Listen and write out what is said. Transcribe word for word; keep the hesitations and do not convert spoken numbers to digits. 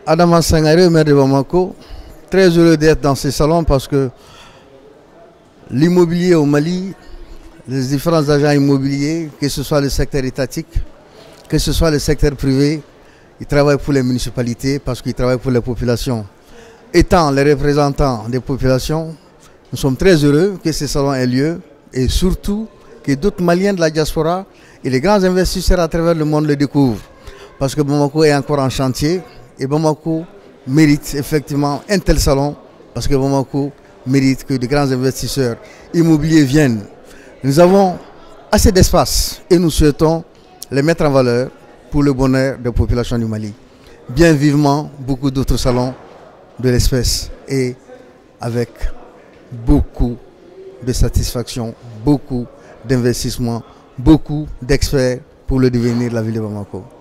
Adama Sangaré, maire de Bamako, très heureux d'être dans ce salon parce que l'immobilier au Mali, les différents agents immobiliers, que ce soit le secteur étatique, que ce soit le secteur privé, ils travaillent pour les municipalités parce qu'ils travaillent pour les populations. Étant les représentants des populations, nous sommes très heureux que ce salon ait lieu et surtout que d'autres Maliens de la diaspora et les grands investisseurs à travers le monde le découvrent. Parce que Bamako est encore en chantier et Bamako mérite effectivement un tel salon parce que Bamako mérite que de grands investisseurs immobiliers viennent. Nous avons assez d'espace et nous souhaitons les mettre en valeur pour le bonheur des populations du Mali. Bien vivement, beaucoup d'autres salons de l'espèce et avec beaucoup de satisfaction, beaucoup d'investissements, beaucoup d'experts pour le devenir de la ville de Bamako.